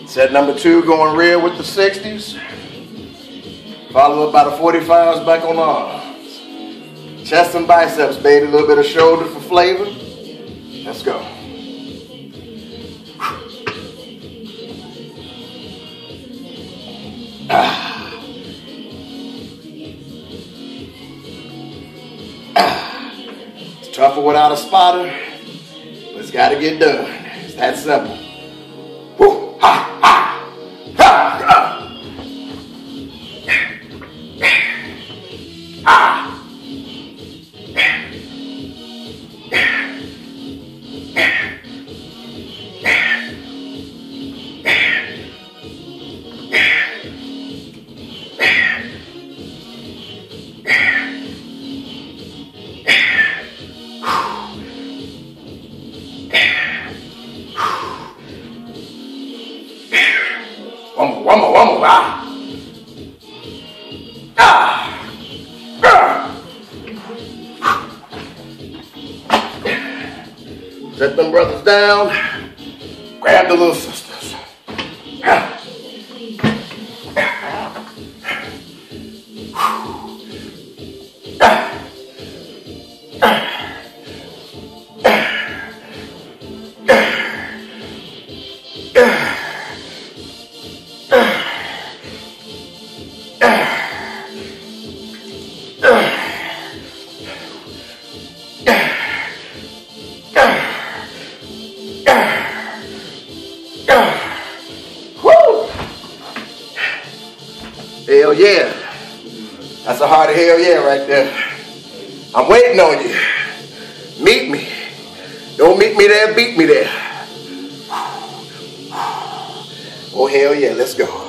Set number 2, going rear with the 60s. Follow up by the 45s back on arms. Chest and biceps, baby. A little bit of shoulder for flavor. Let's go. It's tougher without a spotter, but it's got to get done. It's that simple. Woo, ha, ha, ha, ha. Ah. One more, ah. Set them brothers down, grab the little sisters. Hell yeah. That's a hearty hell yeah right there. I'm waiting on you. Meet me. Don't meet me there, beat me there. Oh hell yeah, let's go.